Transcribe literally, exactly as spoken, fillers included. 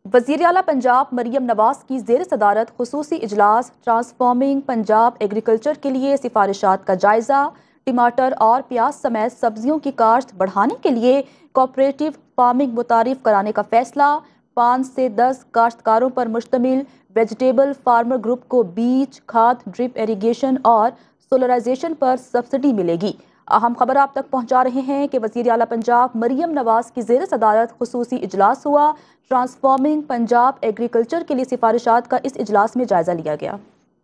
वज़ीर आला पंजाब मरियम नवाज की ज़ेर सदारत खुसूसी इजलास ट्रांसफॉर्मिंग पंजाब एग्रीकल्चर के लिए सिफारिशात का जायज़ा। टमाटर और प्याज समेत सब्जियों की काश्त बढ़ाने के लिए कोऑपरेटिव फार्मिंग मुतारिफ कराने का फैसला। पाँच से दस काश्तकारों पर मुश्तमिल वेजिटेबल फार्मर ग्रुप को बीज, खाद, ड्रिप इरीगेशन और सोलराइजेशन पर सब्सिडी मिलेगी। अहम खबर आप तक पहुंचा रहे हैं कि वज़ीर आला पंजाब मरियम नवाज की ज़ेर सदारत खुसूसी इजलास हुआ। ट्रांसफॉर्मिंग पंजाब एग्रीकल्चर के लिए सिफारिशात का इस इजलास में जायजा लिया गया।